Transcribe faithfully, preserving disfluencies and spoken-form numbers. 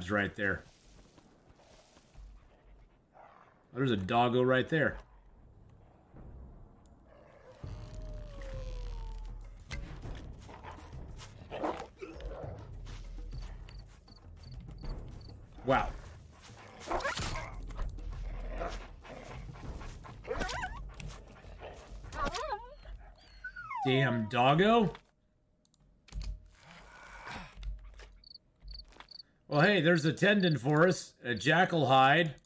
labs right there. Oh, there's a doggo right there. Wow. Damn doggo. Well, hey, there's a tendon for us. A jackal hide.